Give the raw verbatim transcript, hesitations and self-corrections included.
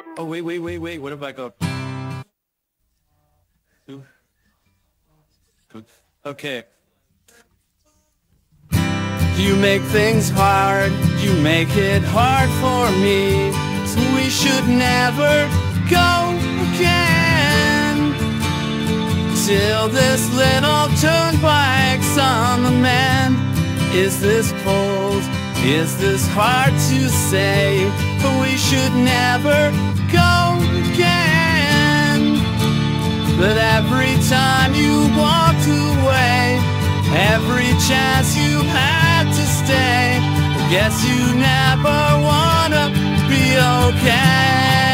Oh, wait, wait, wait, wait. What if I go? Two. Two. Okay. You make things hard, you make it hard for me. So we should never go again. Till this little turnpike's on the mend. Is this cold? Is this hard to say? But we should never go again. But every time you walked away, every chance you had to stay, I guess you never wanna be okay.